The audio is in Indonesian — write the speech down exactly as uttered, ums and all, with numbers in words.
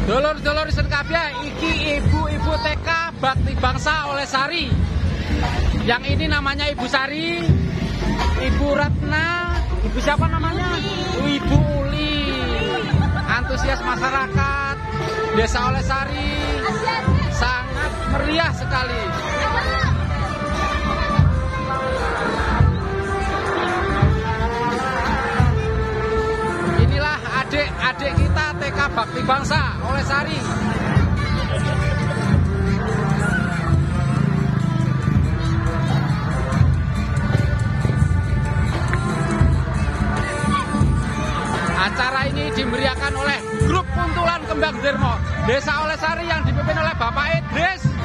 Dulur-dulur isen kabeh, iki ibu-ibu T K Bakti Bangsa Olesari. Yang ini namanya Ibu Sari, Ibu Ratna, Ibu siapa namanya? Ibu Uli. Antusias masyarakat Desa Olesari sangat meriah sekali. Inilah adik-adik kita T K Bakti Bangsa Olesari. Acara ini dimeriahkan oleh Grup Kuntulan Kembang Dermo Desa Olesari yang dipimpin oleh Bapak Idris.